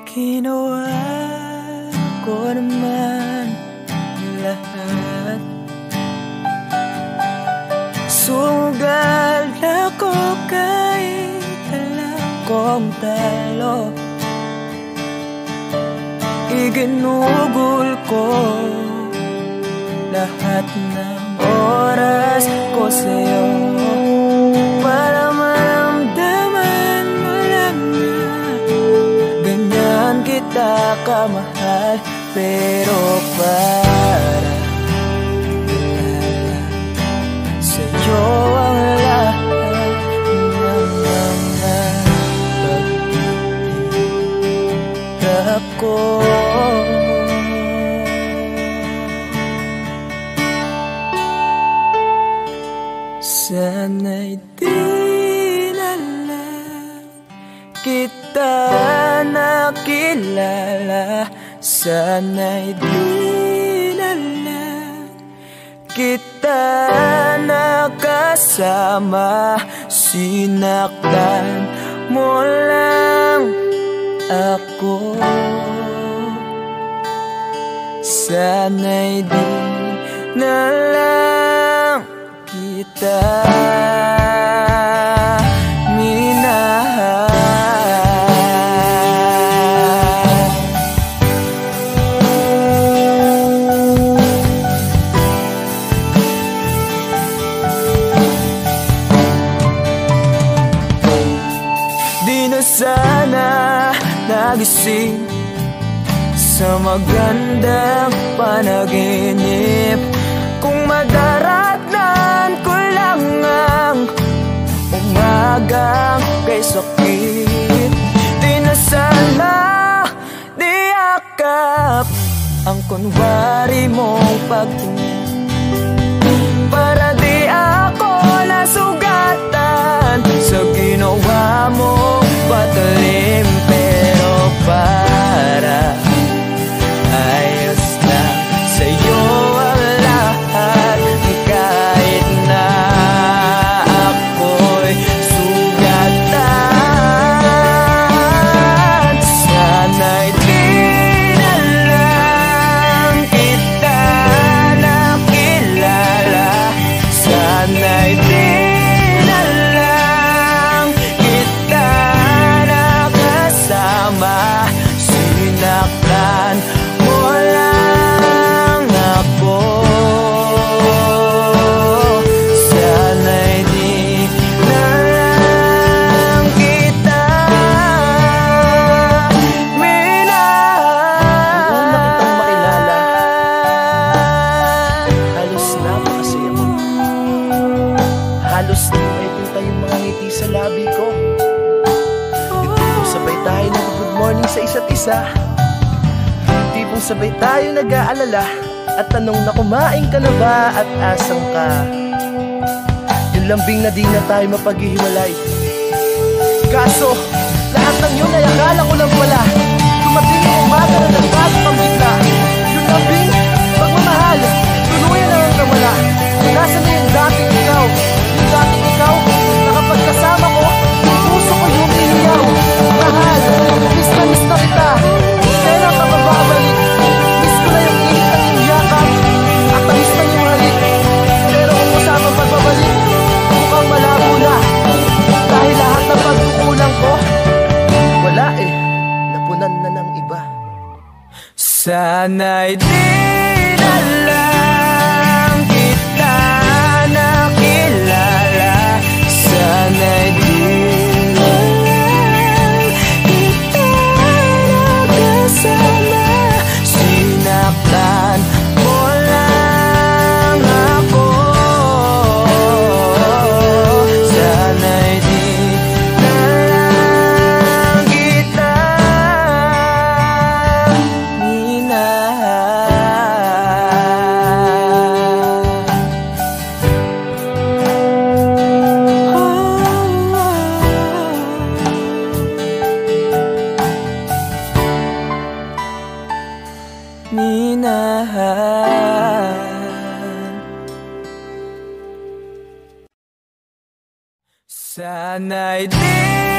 Ginawa ko naman lahat. Sugal ako kahit alam kong talo. Iginugol ko lahat ng oras ko sa'yo para maramdaman mo lang na ganyan kita kamahal. Pero para sa'yo ang lahat ng mga pag-ibig ko. Sana'y di na lang kita nakilala. Sana'y di na lang kita nakasama. Sinaktan mo lang ako. Sana'y di na lang kita minahal. Di na sana nagising sa magandang panaginip kung madaratnan ko lang ang umagang kay sakit. Di na sana niyakap ang kunwari mong pagtingin para di ako nasugatan sa ginawa mong patalim. Pero para ayos na sa'yo ang lahat kahit na ako'y sugatan. Sana'y di na lang kita nakilala. Sana'y di na lang kita nakasama. Sinaktan mo lang ako. Sana'y di na lang kita minahal. Noong makitang makilala, halos napakasaya mo. Halos may tinta yung mga ngiti sa labi ko. Yung sabay tayo nag-good morning sa isa't isa. Tipong sabay tayo nag-aalala at tanong na kumain ka na ba at asang ka. Yung lambing na di na tayo mapaghihiwalay. Kaso, lahat ng yun ay akala ko lang pala. Dumating yung umaga na nagbago pang bigla. Yung lambing, pagmamahal, tuluyan na ang nawala. Nasaan na yung dating ikaw? Yung dating ikaw, na kapag kasama ko, yung puso ko yung ihiyaw. Mahal, miss na kita. Kailan ka babalik? Miss ko na yung init ng iyong yakap at tamis ng iyong halik. Pero kung usamang pagbabalik, mukhang malabo na. Dahil lahat ng pagkukulang ko, wala eh, napunan na ng iba. Sana'y di na lang kita nakilala. Sana'y di na lang kita nakasama. Sinaktan mo lang ako. Sana'y di na lang kita minahal. Minahal. Sana'y di